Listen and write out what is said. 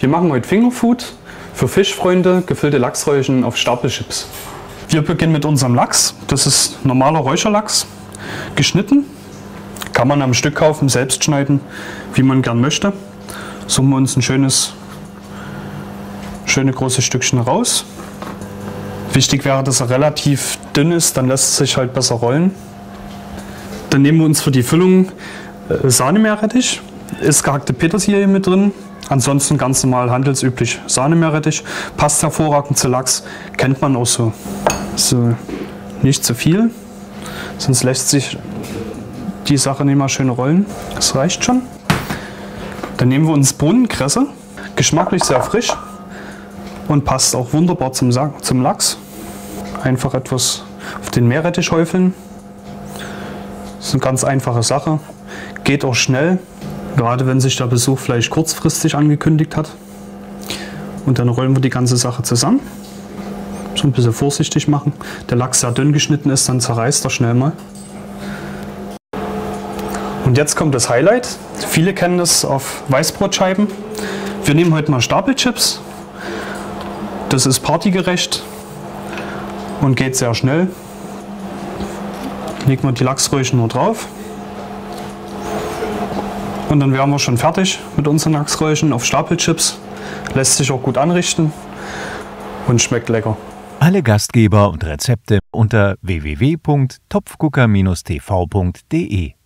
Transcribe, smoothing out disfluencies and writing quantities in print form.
Wir machen heute Fingerfood für Fischfreunde, gefüllte Lachsröllchen auf Stapelchips. Wir beginnen mit unserem Lachs. Das ist normaler Räucherlachs, geschnitten. Kann man am Stück kaufen, selbst schneiden, wie man gern möchte. Suchen wir uns ein schöne große Stückchen raus. Wichtig wäre, dass er relativ dünn ist, dann lässt es sich halt besser rollen. Dann nehmen wir uns für die Füllung Sahnemeerrettich, ist gehackte Petersilie mit drin. Ansonsten ganz normal handelsüblich Sahnemeerrettich. Passt hervorragend zu Lachs, kennt man auch so. So, nicht zu viel, sonst lässt sich die Sache nicht mal schön rollen. Das reicht schon. Dann nehmen wir uns Bohnenkresse, geschmacklich sehr frisch und passt auch wunderbar zum Lachs. Einfach etwas auf den Meerrettich häufeln. Das ist eine ganz einfache Sache, geht auch schnell, gerade wenn sich der Besuch vielleicht kurzfristig angekündigt hat. Und dann rollen wir die ganze Sache zusammen. So ein bisschen vorsichtig machen. Der Lachs sehr dünn geschnitten ist, dann zerreißt er schnell mal. Und jetzt kommt das Highlight. Viele kennen das auf Weißbrotscheiben. Wir nehmen heute mal Stapelchips. Das ist partygerecht und geht sehr schnell. Legen wir die Lachsröllchen nur drauf. Und dann wären wir schon fertig mit unseren Lachsröllchen auf Stapelchips. Lässt sich auch gut anrichten und schmeckt lecker. Alle Gastgeber und Rezepte unter www.topfgucker-tv.de